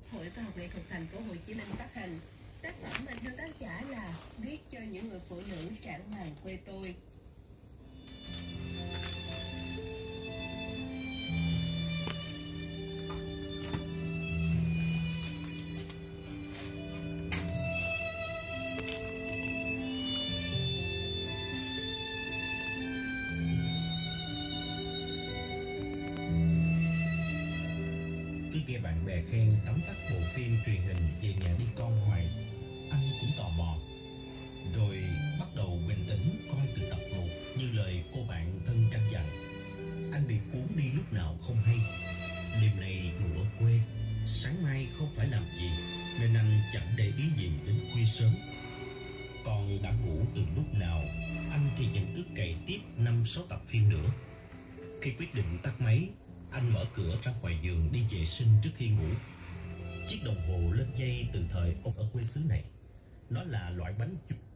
Hội Văn học Nghệ thuật Thành phố Hồ Chí Minh phát hành. Tác phẩm mà theo tác giả là Viết cho những người phụ nữ trảng hoàng quê tôi. Khi nghe bạn bè khen tóm tắt bộ phim truyền hình Về Nhà Đi Con hoài, anh cũng tò mò. Rồi bắt đầu bình tĩnh coi từ tập 1 như lời cô bạn thân căn dặn. Anh bị cuốn đi lúc nào không hay. Đêm nay ngủ ở quê, sáng mai không phải làm gì, nên anh chẳng để ý gì đến khuya sớm. Còn đã ngủ từ lúc nào, anh thì vẫn cứ cày tiếp 5-6 tập phim nữa. Khi quyết định tắt máy, anh mở cửa ra ngoài giường đi vệ sinh trước khi ngủ. Chiếc đồng hồ lên dây từ thời ông ở quê xứ này. Nó là loại bánh chụp